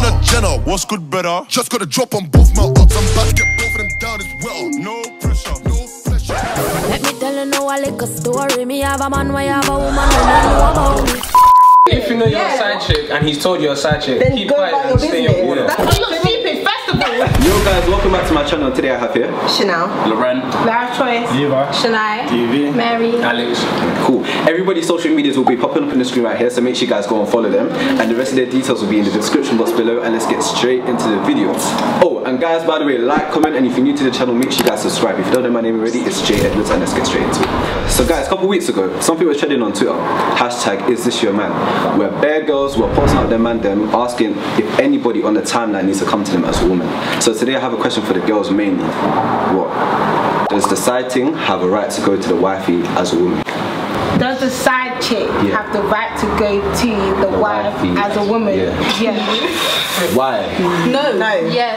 Jenna, what's good, brother? Just got a drop on both my ups. I'm about to get both of them down as well. No pressure, no pressure. Let me tell you now a little story. Me have a man, why have a woman, and I know about me. If you know you're a side chick and he's told you're a side chick, then keep go quiet about and your stay in your business. order. Are you not stupid? First of all. Yo guys, welcome back to my channel. Today I have here Chanel, Loren, Life choice. Eva, Shania. TV, Mary. Alex. Cool. Everybody's social medias will be popping up in the screen right here, so make sure you guys go and follow them. And the rest of their details will be in the description box below. And let's get straight into the video. Oh, and guys, by the way, like, comment, and if you're new to the channel, make sure you guys subscribe. If you don't know my name already, it's Jay Edwards, and let's get straight into it. So guys, a couple weeks ago, something was trending on Twitter. Hashtag is this your man? Where bare girls were posting out their man them asking if anybody on the timeline needs to come to them as a woman. So today I have a question for the girls mainly. What? Does the side ting have a right to go to the wifey as a woman? Does the side chick have the right to go to the wife as a woman? Yeah. Why? no. Yeah.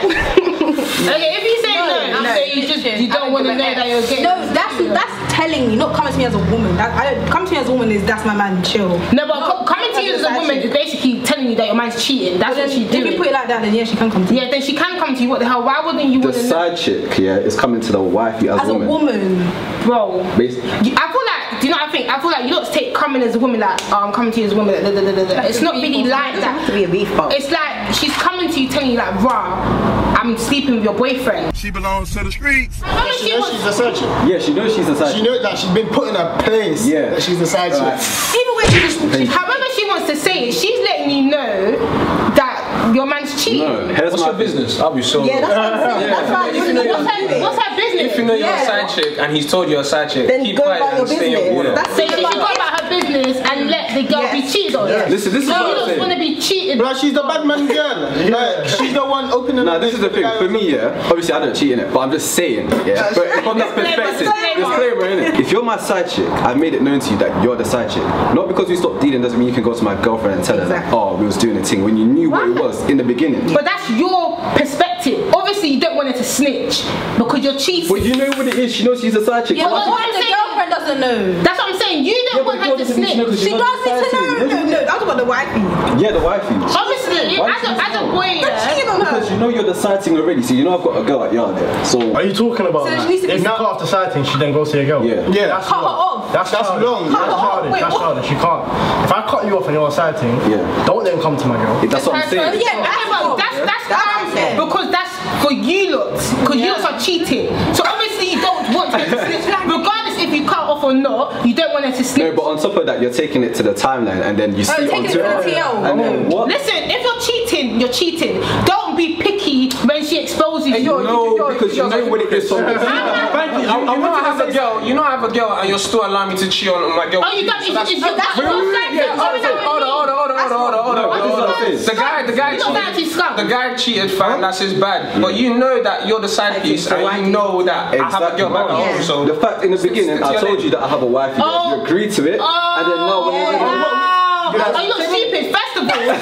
Okay, if you say no, I'm saying you don't want to know that you're getting. No, that's telling me, not coming to me as a woman. Coming to me as a woman is that's my man, chill. No, but coming to you as a woman is basically telling you that your man's cheating. That's what she's doing. If you put it like that, then yeah, she can come to you. Yeah, then she can come to you. What the hell? Why wouldn't you want to The know? side chick, is coming to the wifey as a woman. Bro. Basically. I feel like, do you know what I think? I feel like you don't take coming as a woman like, oh, I'm coming to you as a woman. It's not really like that. It has to be a beef box. It's like she's coming to you telling you like, rah, I'm sleeping with your boyfriend. She belongs to the streets. She knows she's a side chick. Yeah, she knows she's a side chick. She knows that she's been put in a place that she's a side chick. Even when however she wants to say it, she's letting you know that your man's cheating. No, What's your business? I'll be so. Yeah, that's what I'm saying. That's right. What's her business? If you know you're a side chick and he's told you're a side chick, Then keep go quiet about your and stay in your business. order. That's So she should go about her business and let the girl be cheated on. Listen, this is No, what you I'm don't saying. want to be cheated. But like, she's the bad man girl. Like, she's the one opening. Nah, this is the thing. For me, obviously I don't cheat in it, but I'm just saying, But from that perspective, disclaimer, innit? If you're my side chick, I've made it known to you that you're the side chick. Not because we stopped dealing doesn't mean you can go to my girlfriend and tell her that, oh, we was doing a thing when you knew what it was in the beginning. But that's your perspective. Obviously, you don't want her to snitch because you're cheating. But you know what it is. She knows she's a side chick. Yeah, But what if the girlfriend doesn't know? That's what I'm saying. You don't want her to snitch. She does need to know. No, I'm talking about the wifey. Yeah, the wifey. Obviously, as a boy, Because you know you're the side ting already, so you know I've got a girl at yard there. So Are you talking about So that? she needs to be If not after sighting, she then goes to your girl. Yeah. Yeah, that's Cut her wrong. off. That's wrong. Cut her That's off. childish. Wait, That's what? childish. You can't. If I cut you off and you're sighting, don't then come to my girl. that's what I'm saying. Yeah, that's what I'm saying. because that's for you lot. Because you lot are cheating. So obviously you don't want her to snitch. Regardless if you cut off or not, you don't want her to snitch. No, but on top of that, you're taking it to the timeline and then you see it on taking it to Twitter. the TL. And then what? Listen, if you're cheating, you're cheating. Don't be picky when she exposes you. No, because you know what it is. Thank you. I have a girl. You know I have a girl, and you're still allowing me to cheat on my girl. Oh, you got So that's- it's your Hold on. The guy cheated, fine. That's his bad. But you know that you're the side piece, and you know that I have a girl back at home. So the fact in the beginning, I told you that I have a wife. You agreed to it, and then now when Are you not stupid? First of all,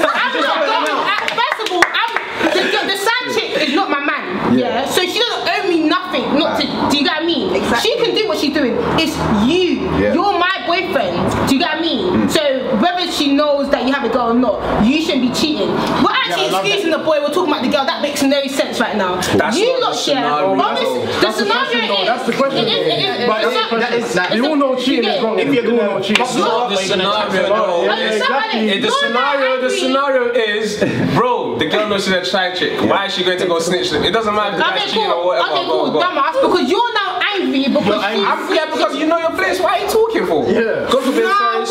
the side chick is not my man. Yeah. So she doesn't owe me nothing. Not to. Do you get what I mean? Exactly. She can do what she's doing. It's you. Yeah. You're my boyfriend. Do you get what I mean? So whether she knows that you have a girl or not, you shouldn't be cheating. We're actually excusing the boy. We're talking about the girl. That makes no sense right now. That's you not lot the share. scenario. The scenario. That's the question. You all know cheating is wrong. If you're doing no cheating, That's not the scenario, though. The scenario is, bro, the girl knows she's a side chick. Why is she going to go snitch them? It doesn't matter if the guy's cheating or whatever. Okay, cool, dumbass, because you're now angry because Yeah, because you know your place. Why are you talking for? Yeah. Go to bed,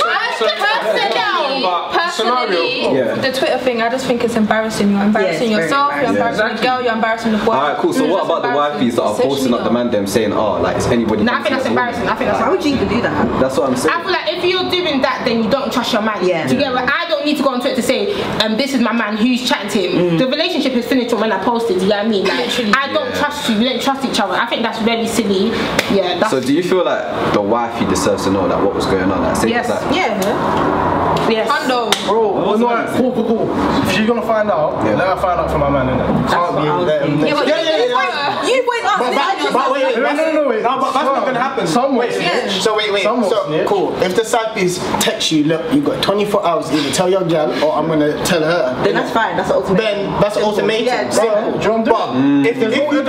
Personally, the Twitter thing, I just think it's embarrassing. You're embarrassing yourself, you're embarrassing the girl, you're embarrassing the boy. Alright, cool. So what about the wifeys that are posting up the man them saying, oh, like it's anybody? No, I think that's embarrassing. I think that's Why would you even do that? That's what I'm saying. I feel like if you're doing that, then you don't trust your man. Yeah. Do you get what? I don't need to go on Twitter to say, this is my man, who's chatting to him. The relationship is finished when I posted, do you get what I mean? Like, I don't trust you, we don't trust each other. I think that's very silly. Yeah. That's So do you feel like the wifey deserves to know that what was going on? Like, say Yes. like, Yeah. yes. Hundo. Bro, no, cool. If she's gonna find out, let her find out from my man, innit? You can't be there. You wait up. But wait. No, wait. No, but that's not gonna happen. Some wait. So wait. So cool. If the side piece texts you, look, you got 24 hours either tell your girl or I'm gonna tell her. Then that's fine. That's the ultimate. Then that's the ultimatum. Yeah, But if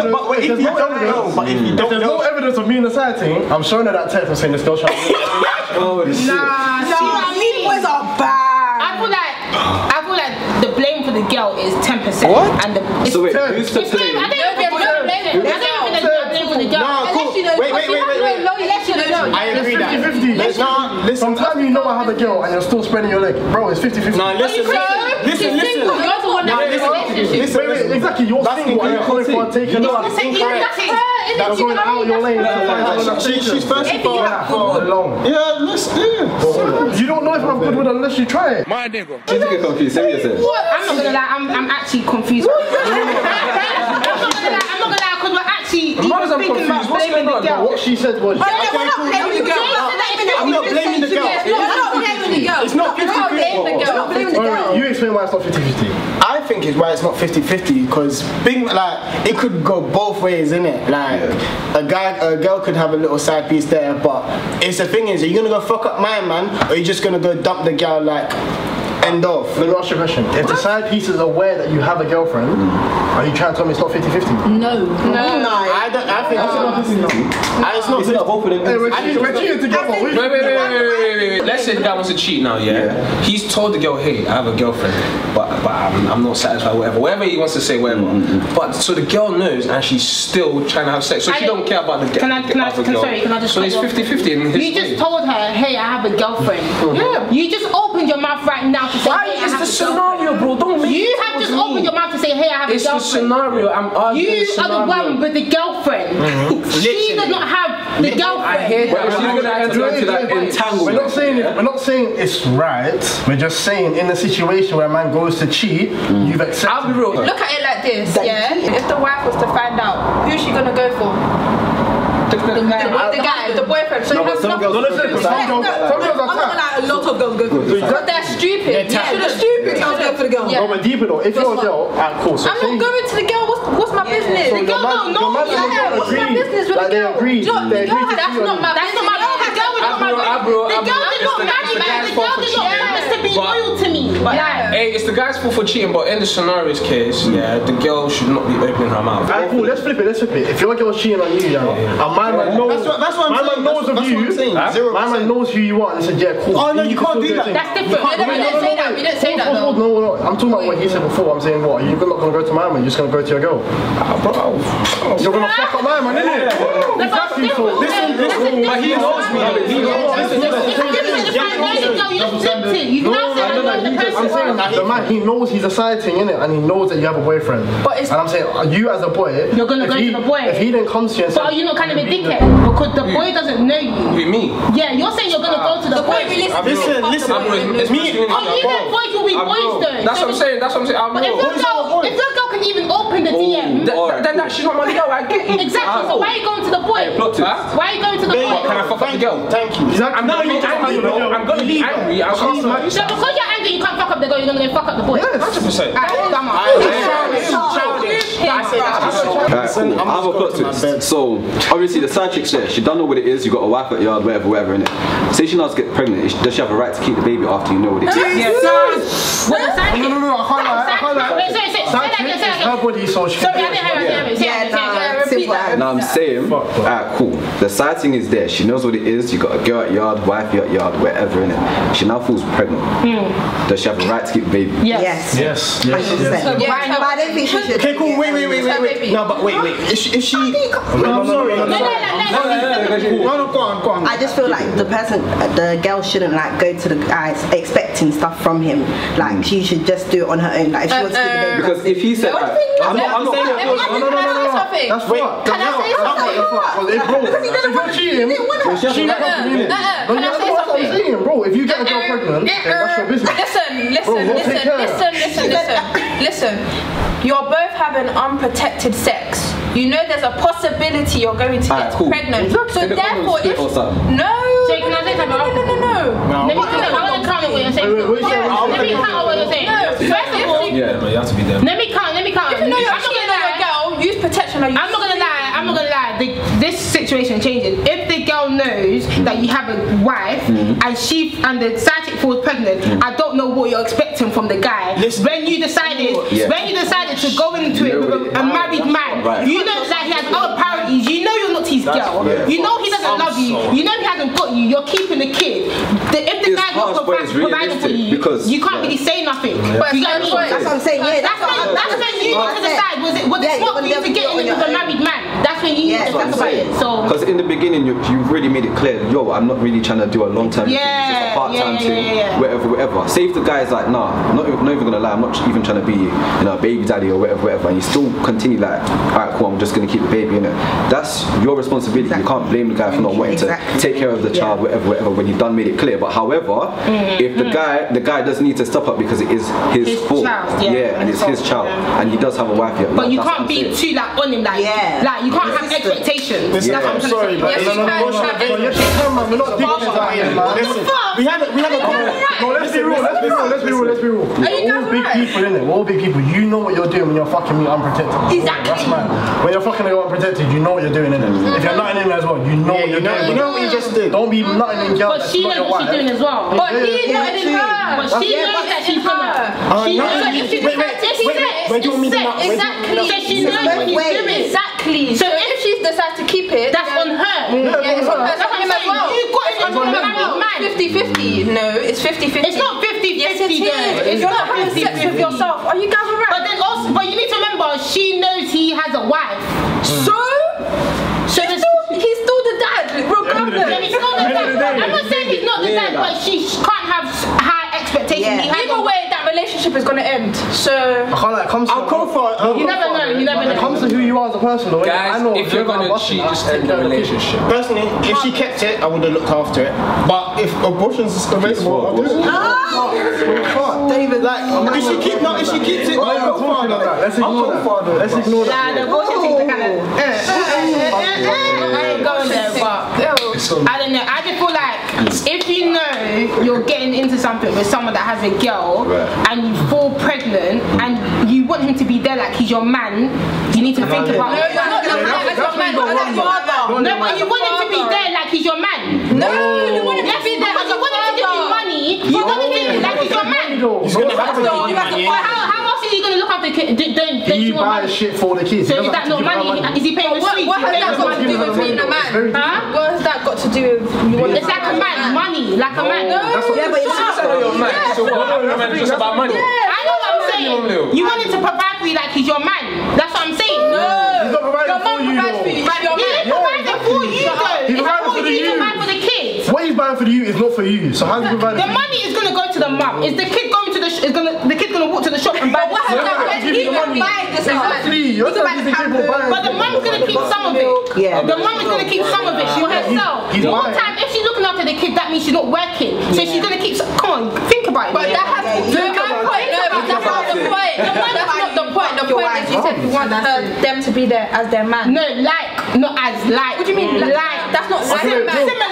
you don't know evidence of me in the side thing, I'm showing her that text and saying this girl trying to Nah, mean boys are bad. I feel like the blame for the girl is 10%. What? And the So wait, who's to blame? I don't think there's blame for the girl. Nah, cool. Wait. I agree that. 50-50. Listen. Sometimes you know I have a girl and you're still spreading your leg. Bro, it's 50-50. Nah, listen. Wait, exactly. You're single and you're calling for a taken. That's going out your lane. She's first of all long. Yeah, listen. You don't know if I'm good with her unless you try it. My nigga. She's a bit confused. Say what you said. I'm not gonna lie, I'm actually confused. I'm not gonna lie, because we're actually thinking about blaming the girl. What she said was... I'm not blaming the girl. It's not 50-50. You explain why it's not 50-50. I think it's why it's not 50-50 because it could go both ways, innit? Like a girl could have a little side piece there, but it's the thing is, are you gonna go fuck up my man, or are you just gonna go dump the girl like end off? Let me ask you a question. If the side piece is aware that you have a girlfriend, are you trying to tell me it's not 50-50? No. I think it's not. It's not both of them. We're cheating together. Wait. Let's say the guy wants to cheat now, yeah? He's told the girl, hey, I have a girlfriend, but I'm not satisfied, whatever he wants to say, whatever. But so the girl knows and she's still trying to have sex, so she don't care about the girl. Can I just so it's 50-50 in his You just told her, hey, I have a girlfriend. Yeah. You just opened your mouth right now to say, why hey, is the scenario, bro? Don't make You have just opened your mouth to say, hey, I have a girlfriend. It's the scenario. I'm arguing You are the one with the girlfriend. She does not have the girlfriend. I hear that. She's gonna enter into that entanglement. We're not saying it's right. We're just saying in the situation where a man goes to cheat, you've accepted. I'll be real. Look at it like this, yeah? If the wife was to find out, who's she gonna go for? The guy, the boyfriend. So some girls are a lot of girls go for the girl. But they're stupid. So the stupid girls go for the girl. No, but deeper though, if you're a girl, cool. I'm not going to the girl. What's my business? So The girl don't know. What's my business with the girl? They agree. That's not my business. The girl did not marry me. The girl did not promise to be loyal to me. Hey, it's the guy's fault for cheating, but in the scenario's case, yeah, the girl should not be opening her mouth. Alright, cool. Let's flip it. If your girl's cheating on you, and my man knows, my man knows of you. My man knows who you are, and said, yeah, cool. Oh no, you can't do that. That's different. We didn't say that. No. I'm talking about what he said before. I'm saying what? You're not gonna go to my man. You're just gonna go to your girl. You're gonna fuck up my man, innit? Exactly. So listen. But he knows me. I'm saying that the man, he knows he's a side thing, innit? And he knows that you have a boyfriend. And I'm saying, you as a boy, you're gonna go to the boy. If he then comes to you and says, but are you not kind of a dickhead? Because the boy doesn't know you. Who, me? Yeah, you're saying you're gonna go to the boy. Listen. It's me. Even boys will be boys though. That's what I'm saying. But if your girl can even open the DM, then she's not my girl. I get it. Exactly. So why are you going to the boy? Why are you going to the boy? Can I fuck up the girl? Thank you. I'm gonna be angry. I can't smash. So because you're angry, you can't fuck up the girl. You're gonna go fuck up the boy. 100%. Come on. Alright, cool. I have a plot twist. So, obviously the side chick's there. She don't know what it is. You got a wife at yard, whatever, innit? Say she knows to get pregnant. Does she have a right to keep the baby after you know what it is? Yes. No, I can't lie. Say that. Her body, so she Sorry, I didn't hear it. Now I'm saying, alright, cool. The side thing is there. She knows what it is. You got a girl at yard, wife at yard, wherever, innit? She now feels pregnant. Does she have a right to keep the baby? Yes. 100%. But I don't think she should. Okay, cool. Wait. No, but wait. Is she? I'm sorry. No, go on. I just feel like the girl shouldn't like go to the guys expecting stuff from him. Like she should just do it on her own. Like if she wants to keep the baby. Because if he said, I'm not saying that. That's what. Can I say something? Because if you're cheating, she got nothing in it. Can I say something? Bro, if you get a girl pregnant, that's your business. Listen. You're both having unprotected sex. You know there's a possibility you're going to get pregnant. So therefore, Jay, can I say something? No. Let me counter what you're saying. Let me counter what you're saying. First of all, yeah, you have to be there. Let me counter. If you know you're cheating on your girl, use protection. I'm not gonna lie. This situation changes. If the girl knows that you have a wife and the side chick falls pregnant, I don't know what you're expecting from the guy. When you decided to go into it with a married man, you know that he has other priorities. You know you're not his girl. You know he doesn't love you. You know he hasn't got you. You're keeping the kid. If the guy's not providing for you, you can't really say nothing. That's what I'm saying. Yeah, that's when you need to decide. Was it smart for you to get in with a married man? That's when you need to think about it. So because in the beginning you've really made it clear, yo, I'm not really trying to do a long-term thing, it's just a part-time thing, whatever. Say if the guy's like, nah, I'm not even gonna lie, I'm not even trying to be, a baby daddy or whatever, and you still continue like, alright, cool, I'm just gonna keep the baby in it. That's your responsibility. You can't blame the guy for not wanting to take care of the child, whatever, when you've done made it clear. But however, if the guy does need to stop up because it is his fault, and it's his child, and he does have a wife yet. But you can't be too like on him, like you can't have expectations. I'm sorry, but we're not dickheads man. Listen, we had a no, let's be real. We're all big people, you know what you're doing when you're fucking me unprotected. Exactly. That's mad. When you're fucking me unprotected, you know what you're doing, innit? If you're nutting in as well, you know what you're doing. You know what you just did. Don't be nutting in girls. But she knows what she's doing as well. But he's nutting in her. But she knows that she's gonna. She knows that she's exactly. So she knows what she's doing. Exactly. So if she decides to keep it, that's on her. It's on her. That's on him as well. You got it on a married man. 50-50. No, it's 50-50. It's not 50-50. Yes, it is. If you're not having sex with yourself, are you guys alright? But then also, but you need to remember, she knows he has a wife. So he's still the dad, regardless. He's still the dad. I'm not saying he's not the dad, but she can't have high expectations. Either way, that relationship is gonna end. So I'll call for it. You never know. It comes to who you are as a person, though. Guys, if you're gonna cheat, just end the relationship. Personally, if she kept it, I would have looked after it. But if abortion's available, I'll do it. Don't even if she keeps it, I'll go farther. Let's ignore that. Nah, the abortion thing's kind of. I ain't going there, but I don't know. I just feel like if you know you're getting into something with someone that has a girl and you fall pregnant and you want him to be there like he's your man, you need to think about it. No, but you want him to be there like he's your man. No, you want him to be there because you want him to give you money. You want him to be like he's your man. How else is he going to look after the kid? He buys shit for the kids. So is that not money? Is he paying the street? What has that got to do with being a man? What has that got to do with? It's like a man, money, like a man. Yeah, but it's your man. So what? It's just about money. I know what I'm saying. You want him to provide for you like he's your man. That's what I'm saying. He's not providing for you. He ain't providing for you though. He's providing for you. For the kids. What he's buying for you is not for you. So how's he providing? The money is gonna go to the mum. Is the kid going to the? The kid's gonna walk to the shop and buy? What has that? He can buy this. Exactly. But the mum's gonna keep some of it. Yeah. The mum is gonna keep some of it for herself. One time, if she's looking after the kid, that means she's not working. So she's gonna keep. Come on, think about it. But that has that's not the point. That's not the point. The point is you said you want them to be there as their man. No, not as like. What do you mean? Like that's not similar.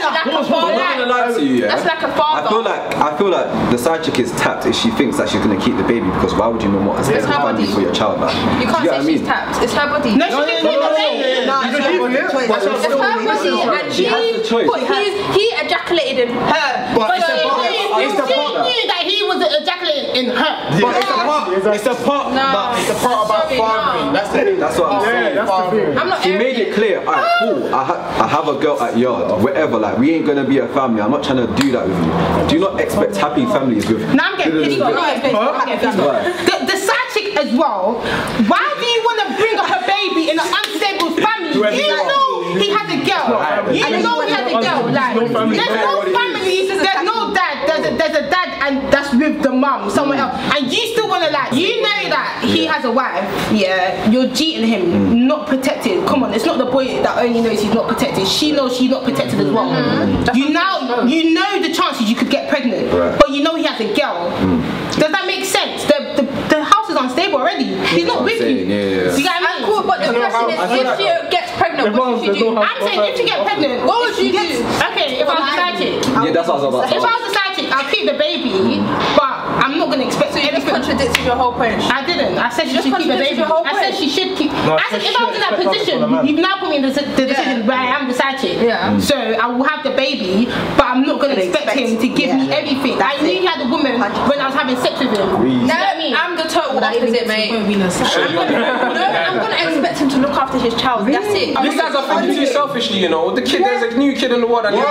That's like a father. I feel like the side chick is tapped if she thinks that she's gonna keep the baby, because why would you not want a stable family for your child? You can't say she's tapped. It's her body. No, she can keep the baby. It's her body, and he ejaculated in her. But she knew that he was ejaculating in her. It's the part about fathering. That's the thing. That's what I'm saying. He made it clear. Alright, cool. I have a girl at yard, whatever. Like, we ain't gonna be a family. I'm not trying to do that with you. Do you not expect happy families with? Now I'm getting pissed off. The side chick as well. Why do you want to bring up her baby in an unstable family? You know he has a girl. You know he has a girl. Like, there's no family. There's no dad. There's a dad, and that's with the mum, someone else. And you still wanna you know that he has a wife. Yeah, you're cheating him, not protected. Come on, it's not the boy that only knows he's not protected. She knows she's not protected as well. You know the chances you could get pregnant, but you know he has a girl. Does that make sense? The house is unstable already. He's not with you. You get what I mean? Cool, but the question is, if she gets pregnant, what would you do? I'm saying if you get pregnant, What would you do? Okay, if I was a side chick. Yeah, that's what I was about to If I was a side chick, I'll keep the baby, but I'm not gonna expect It just contradicted your whole point. I didn't. I said she should keep the baby. your whole I said point. she should keep. No, I said if I was in that position, you've now put me in the decision where I am the side chick. Yeah. So I will have the baby, but I'm not gonna expect him to give me everything. I knew he had a woman when I was having sex with him. No, I'm the total opposite, mate. I'm gonna expect him to look after his child. That's it. These guys are thinking too selfishly, you know. The kid, there's a new kid in the world, and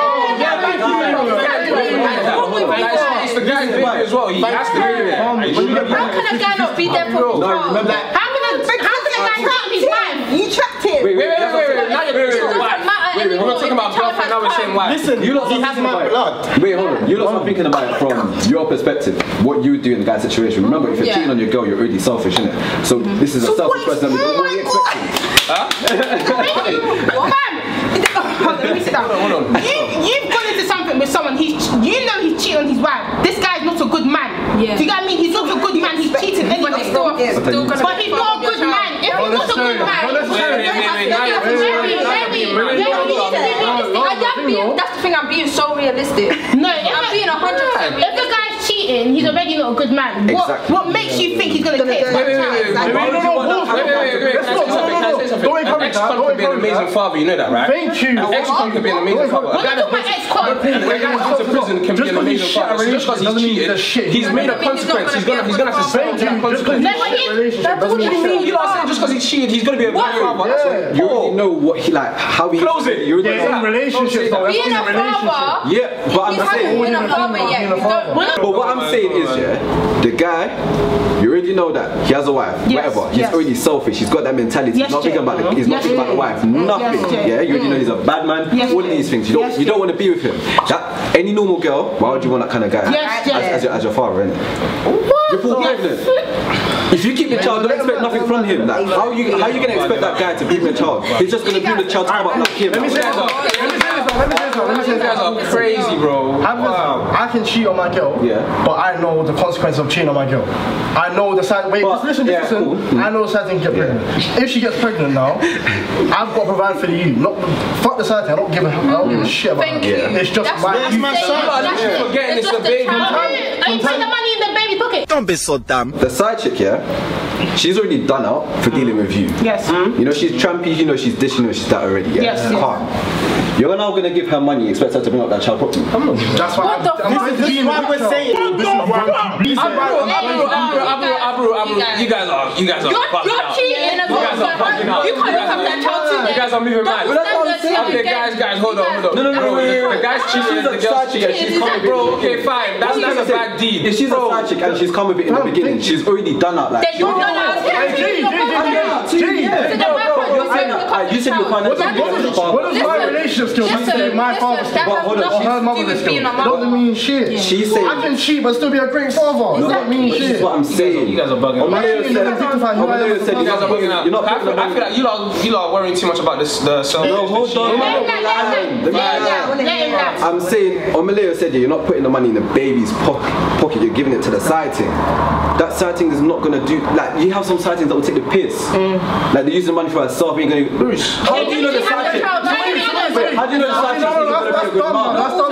it's the guy's baby as well. He has to do it. How can a guy not be there for his child? How can a guy help his wife? You trapped him. Wait. Now you're saying wife. Wait, we're not talking about girlfriend, now we're saying wife. Listen, You lot he start has thinking my about blood. it. Wait, hold on. You lot start thinking about it from your perspective. What you would do in the guy's situation. Remember, if you're cheating on your girl, you're already selfish, innit? So this is a selfish person. What are you expecting? Hold on, let me sit down. Hold on. You've gone into something with someone. You know he's cheating on his wife. This guy's not a good man. Yeah. Do you get what I mean? He's not a good man. He's cheating anyway. But he's still gonna But he's not a good man. If he's not a good man, that's the thing. I'm being so realistic. no. I'm being 100%. If the guy's cheating, he's already not a good man. Exactly. What makes you think he's gonna take his Wait. Don't An ex-con could be an amazing father, you know that, right? Thank you. An ex-con could be an amazing father. What are you talking about ex-con? A guy who's in prison can be an amazing father. So just because he's cheated, he's made a consequence. He's gonna have to settle for that consequence. No, but he- What do you mean? You know what I'm saying? Just because he's cheated, he's gonna be a bad father. That's what- You already know what he like, how he. Close it. You already Yeah, know. in relationships, though. That's Being only a relationship. father, Yeah, but I'm he hasn't saying. been a father yet. You don't. But what I'm saying is, yeah, the guy, you already know that he has a wife, Yes, whatever. He's yes. already selfish. He's got that mentality. Yes, he's not thinking about Jay. the, he's not Yes, thinking about the Jay. wife. Nothing. Yes, Jay. Yeah, you already know he's a bad man. Yes, all of Jay. these things. You Yes, don't Jay. want to be with him. That any normal girl, why would you want that kind of guy? Yes, Jay. as your father, innit? You're full pregnant. If you keep the child, don't expect nothing from him. Like, how you gonna expect that guy to bring the child? He's just gonna bring the child to come out like him. Let me say this. You guys are crazy, bro. I can cheat on my girl, Yeah. but I know the consequence of cheating on my girl. I know the side. Wait, But- listen. yeah, cool. I know the side thing get pregnant. If she gets pregnant now, I've got to provide for you. Not fuck the side thing. I don't give a shit about Thank her. you. It's just That's my. what I'm my saying. son. You forgetting it's a baby. Are you putting the money in the baby pocket? Don't be so dumb. The side chick, yeah, she's already done out for dealing with you. Yes. You know she's trampy, you know she's this, you know she's that already. Yeah? Yes, yes. Calm. You're now gonna give her money, expect her to bring up that child properly. That's why What the I'm fuck? this is why we're saying. This is why You guys are You're cheating as well. You guys are fucking up. You can't have that child too. You guys are moving mad. Okay, guys, hold on. No, The guy's cheating, the girl's cheating. Bro, okay, fine. That's a bad deed. If she's a side chick and she's come with it in the beginning, she's already done out like. Then you're not allowed to. You said you're financially What does my relationship skills have to do with my father's skills? But hold on, Or her mother's skills? Doesn't mean shit. She's saying. I can cheat but still be a great father. Doesn't mean This is shit. what I'm saying. You guys are bugging. Omaleo said You guys are bugging out. you're not I feel like you lot are worrying too much about this. The No, hold on. I'm saying, Omaleo said, yeah, you're not putting the money in the baby's pocket, you're giving it to the side thing. That side thing is not gonna do, like, you have some side things that will take the piss. Like, they're using the money for herself, ain't gonna. How do you know the side chick? How do you know the side chick is gonna be a good mom?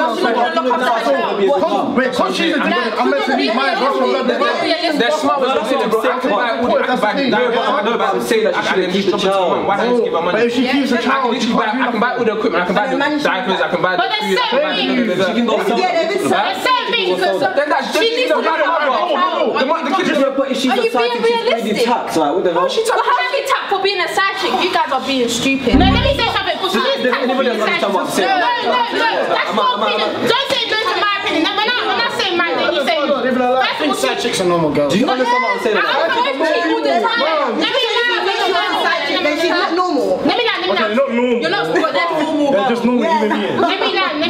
Wait, cause she's a I'm meant to be my girlfriend. They're smart with the bro. I can buy No, but I'm saying that she shouldn't keep the child. Why don't you give her But money? if she keeps a I can child, literally buy. I can buy all the equipment. I can buy the diapers. I can buy the But food. I can buy the. She can go sell There's certain things. Then that's She needs to the kid is But if she's Are a you side being chick, she's already realistic? tapped. Like, what the hell? Well, how do you tap for being a side chick? You guys are being stupid. No, let me say something. But she is Does anybody else understand what I'm saying? No. That's my opinion. Don't say no to my opinion. When I say mine, then you say yours. I think side chicks are normal girls. Do you understand what I'm saying? Let Then she's not normal. me land. Okay, not normal. You're not, but they're normal. They're just normal human beings. Let me land.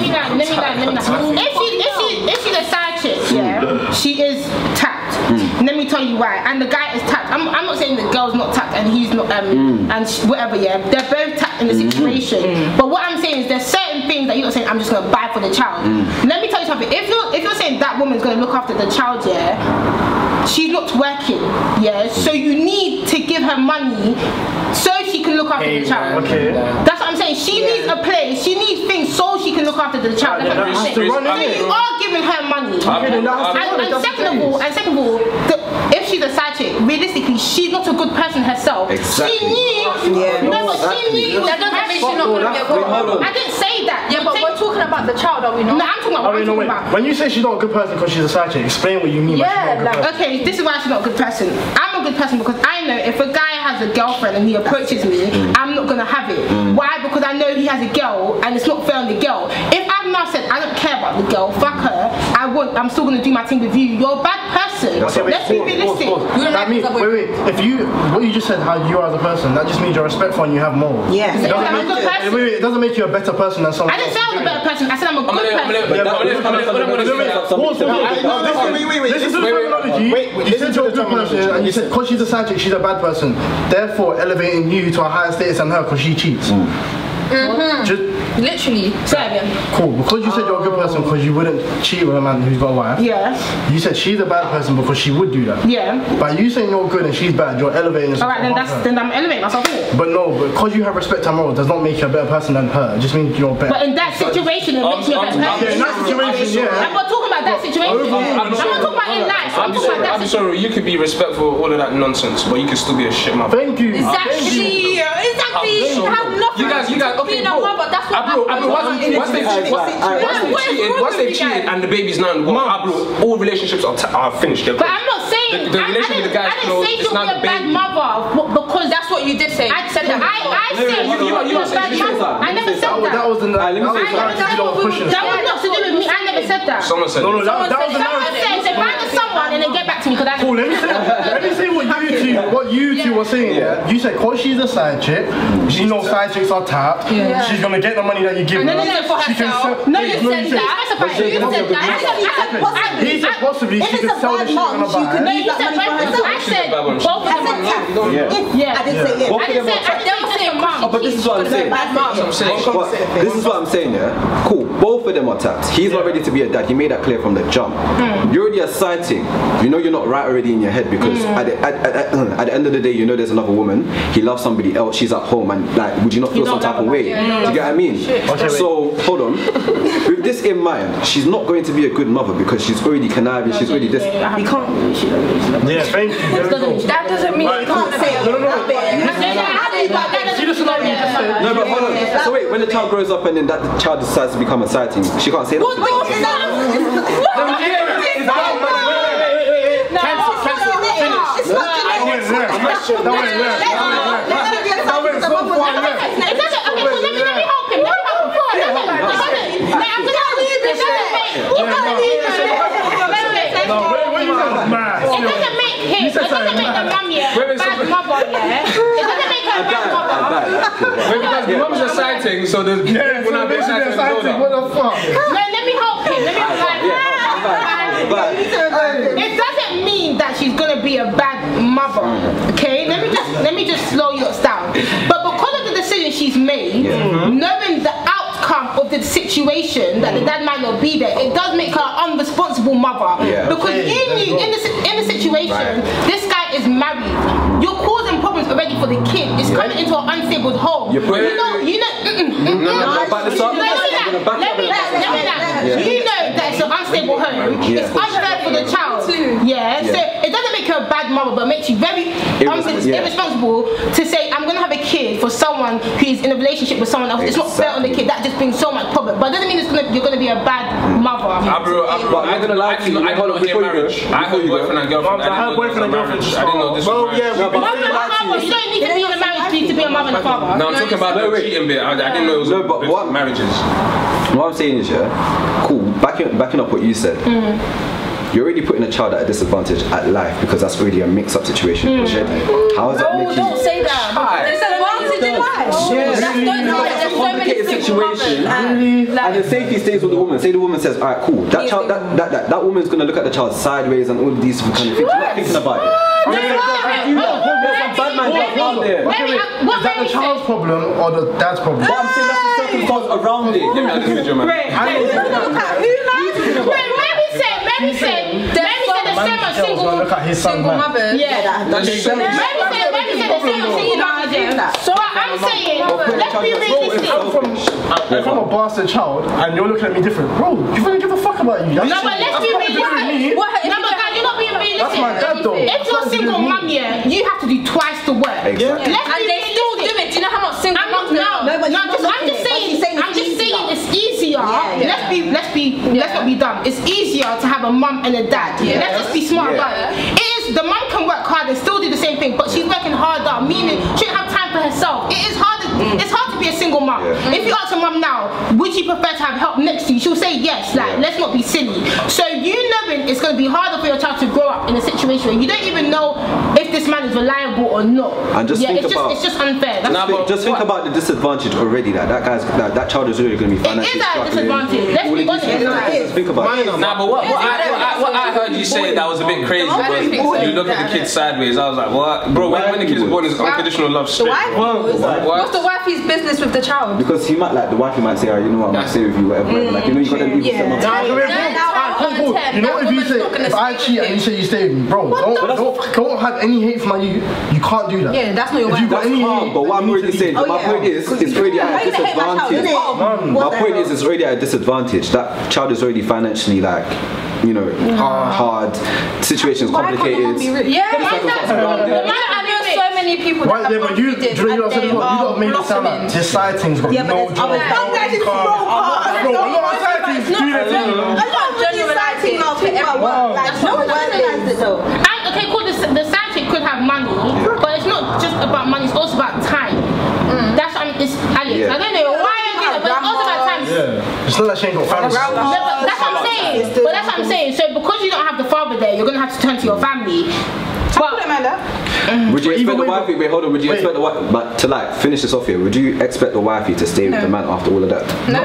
If she's a side chick, yeah, she is tapped. Let me tell you why. And the guy is tapped. I'm not saying the girl's not tapped and he's not whatever. Yeah, they're both tapped in the situation. But what I'm saying is there's certain things that you're not saying I'm just gonna buy for the child. Let me tell you something. If you're saying that woman's gonna look after the child, yeah, she's not working, yeah. So you need to give give her money so she can look after the child. Okay. That's what I'm saying. She needs a place. She needs things so she can look after the child. That's what I'm saying. So you are giving her money. And second of all, if she's a side chick, realistically, she's not a good person herself. Exactly. She knew. She knew. That doesn't mean she's not going to be a good person. I didn't say that. Yeah, but we're talking about the child, are we not? No, I'm talking about what I'm talking about. When you say she's not a good person because she's a side chick, explain what you mean by she's not a good person. Okay, this is why she's not a good person. I'm a good person because I know if a guy has a girlfriend and he approaches me, I'm not gonna have it. Why? Because I know he has a girl and it's not fair on the girl. If I've now said I don't care about the girl, fuck her, I'm still gonna do my thing with you. You're a bad person. Let's be realistic. That means, wait. What you just said, how you are as a person, that just means you're respectful and you have morals. Yeah. It doesn't make you a better person than someone I didn't say I'm a better person. I said I'm a good person. Wait. You said you're a good person, and you said because she's a side chick, she's a bad person. Therefore, elevating you to a higher status than her because she cheats. Literally. Cool. Because you said you're a good person because you wouldn't cheat with a man who's got a wife. Yeah. You said she's a bad person because she would do that. Yeah. By you saying you're good and she's bad, you're elevating yourself. Alright, then I'm elevating myself. But because you have respect and morals does not make you a better person than her. It just means you're better. But in that situation, it makes me a better person. In that situation, I'm not talking about that situation. I'm not talking about in life. I'm sorry, you could be respectful of all of that nonsense, but you could still be a shit mother. Thank you. Exactly. Have nothing. You guys, okay, once they've cheated and the baby's now, all relationships are finished. But I'm not saying the relationship with the guy is closed. It's not the baby. Bad mother because that's what you did say. I said that. I said you were a bad mother. I never said that. That was the that was not to do with me. I never said that. Someone said no, that was the narrative. Say find someone and then get back to me because I. Cool. Let me say what you two were saying. Yeah. You said because she's a side chick, she knows side chicks are tapped. She's gonna get the money that you give her. She can sell. No, you said that. He said possibly she could sell the shit on a buy. No, you said I said both of them. Yeah. I didn't say it. I didn't say mom. But this is what I'm saying. This is what I'm saying, yeah? Cool. Both of them are tapped. He's not ready to be a dad. He made that clear from the jump. You're already a side chick. You know you're not right already in your head because at the end of the day, you know there's another woman. He loves somebody else. She's at home, and like, would you not feel some type of way? Do you get what I mean? So hold on. With this in mind, she's not going to be a good mother because she's already conniving. She's already this. You can't. Yeah, thank you. That doesn't mean you can't say it. No, but hold on. So wait, when the child grows up and then that child decides to become a side thing, she can't say that. It doesn't make him. It doesn't make the mum bad mother. It doesn't make her bad mother. Because the mum's a side thing, so the will not be a side thing. What the fuck? No, let me help him. Let me It doesn't mean that she's gonna be a bad mother. Okay, let me just slow you down. But because of the decision she's made, knowing the outcome of the situation that the dad might not be there, it does make her an unresponsible mother. Because you knew in the situation, this guy is married. You're causing problems already for the kid. It's coming into an unstable home. You know. You know that it's an unstable home. It's unfair for the child. So it doesn't make her a bad mother, but makes you very irresponsible to say I'm gonna have a kid for someone who is in a relationship with someone else. It's not fair on the kid. That just brings so much problem. But it doesn't mean you're gonna be a bad mother. I'm not gonna lie to you. I don't know marriage. I heard boyfriend and girlfriend. I didn't know this was marriage. You don't need to be in a marriage to be a mother and a father. No, I'm talking about the cheating bit. I didn't know it was marriages. What I'm saying is, cool. Backing up what you said. You're already putting a child at a disadvantage at life because that's already a mix-up situation. How does that make you? Don't say that. There's an advantage in life. It's a complicated situation, and the safety stays with the woman. Say the woman says, "Alright, cool. That child, that woman's gonna look at the child sideways and all these kind of things. She's not thinking about it." Is that the child's problem or the dad's problem? But I'm saying that's the circumstance around it. Mary said the same on single mothers. Yeah. Mary said the So I'm saying, let's be realistic. If I'm a bastard child and you're looking at me different, bro, you really give a fuck about you. No, but let's be realistic. No, but guys, you're not being realistic. That's my dad, though. If you're a single mum, yeah, you have to do twice the work. Exactly. And they still do it. Do you know how much single mums now? I'm just saying it's easier. Let's not be dumb. It's easier to have a mum and a dad. Let's just be smart about it. It is, the mum can work hard and still do the same thing, but she's working harder, meaning she don't have time for herself. It is hard. It's hard to be a single mum. If you ask a mum now, would you prefer to have help next to you? She'll say yes. Like, let's not be silly. So you knowing it's going to be harder for your child to grow up in a situation where you don't even know if this man is reliable or not. And just think it's just unfair. Just think about the disadvantage already. That child is really going to be financially struggling. It is a disadvantage. Let's be honest. Think about it. Nah, but what I heard you say that was a bit crazy was you look at the kid sideways. I was like, what? Bro, when the kid is born, it's unconditional love straight. What's the wifey's business with the child? Because he might, like, the wifey might say, oh, you know what, I'm not stay with you, whatever. Like, you know, you got them people you know if you say, if I cheat and you say you stay with me, bro, don't have any hate for you. You can't do that. Yeah, that's not your wife. But what I'm already saying, my point is, it's already at a disadvantage. My point is, it's already at a disadvantage. That child is already financially, like, you know, hard, situations complicated. Yeah, I know so many people that have but you got made it sound like this side thing's got no job. Okay, cool. The side chick could have money, but it's not just about money. It's also about time. That's it's Alex. I don't know why I do that, but it's also about time. It's not like she ain't got family. That's what I'm saying. But that's what I'm saying. So because you don't have the father there, you're gonna have to turn to your family. Would you expect the wifey? Wait, hold on. Would you expect the wife? But to like finish this off here, would you expect the wifey to stay with the man after all of that? No.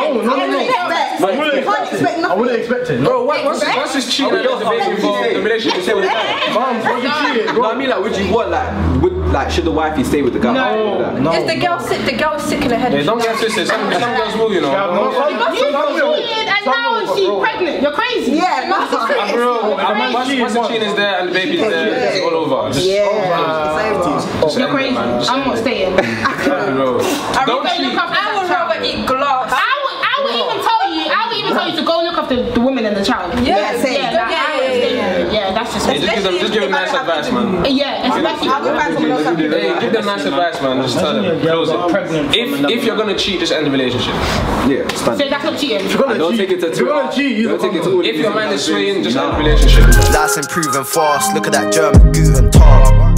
I wouldn't expect it. Bro, once it's cheating, there's a baby involved, the relationship stay with the guy. No, I mean, like, would you want should the wifey stay with the guy? No. Is the girl sick? The girl is sick in her head. Yeah, don't get twisted. Some girls will, you know. You cheated and now she's pregnant. You're crazy. Yeah, once the cheating is there and the baby's there, it's all over. You're crazy. I'm not staying. Don't cheat. I would rather eat glass. I would even tell you to go look after the woman and the child. Yeah, that's just just give them nice advice, man. Yeah, especially. Hey, give them nice advice, man. Just tell them, close it. If you're gonna cheat, just end the relationship. Yeah, so that's not cheating. Don't take it to two. If your mind is swaying, just end the relationship. Life's improving fast. Look at that German Guten Tag.